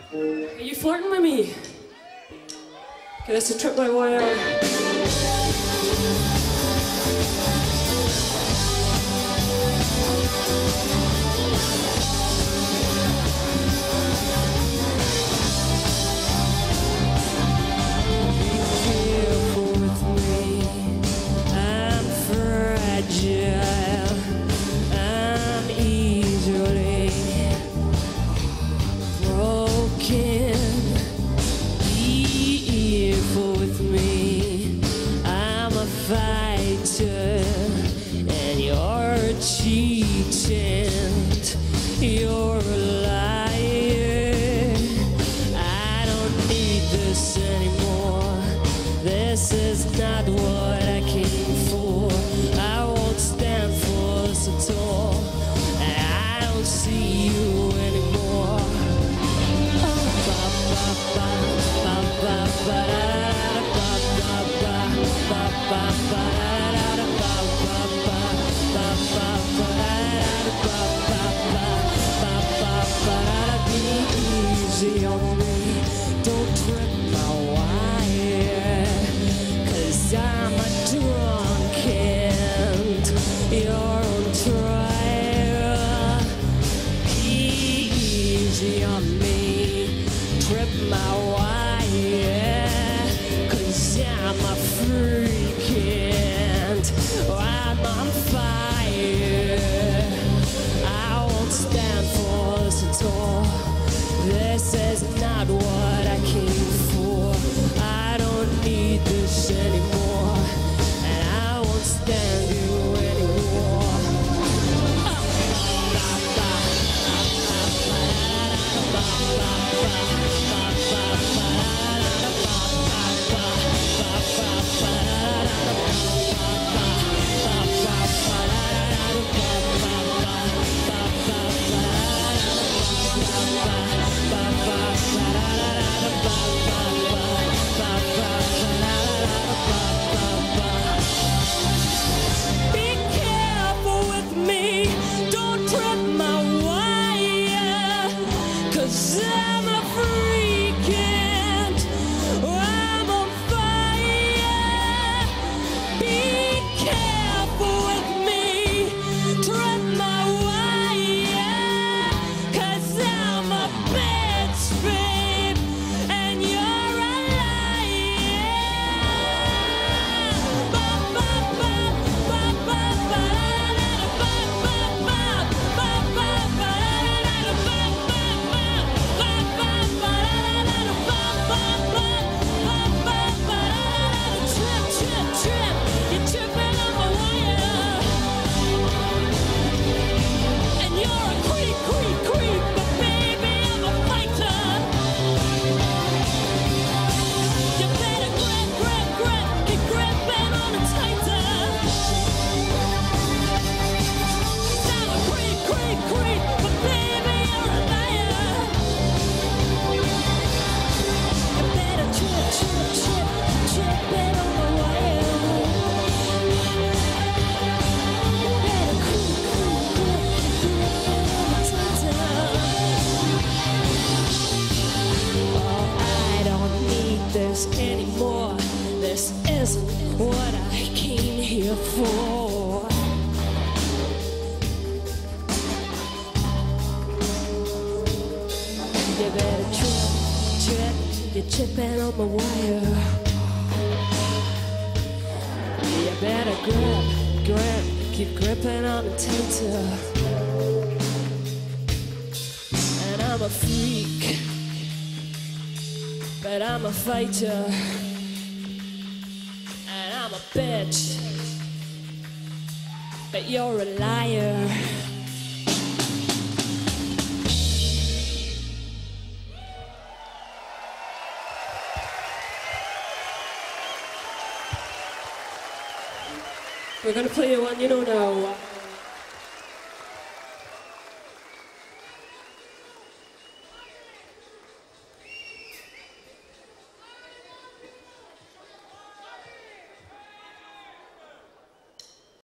Are you flirting with me? Okay, that's a trip my wire. You're a liar. I don't need this anymore. This is not what I came for. I won't stand for this at all. I don't see you anymore. Easy on me, don't trip my wire, 'cause I'm a drunk and you're on trial. Easy on me, trip my wire, 'cause I'm a freak and I'm on fire. I won't stand for this at all. This is not what I came for. I don't need this anymore, and I won't stand you anymore. Anymore, this isn't what I came here for. You better trip, you're chipping on my wire. You better grip, keep gripping on the tighter. And I'm a freak, but I'm a fighter, and I'm a bitch, but you're a liar. We're gonna play you one you know now.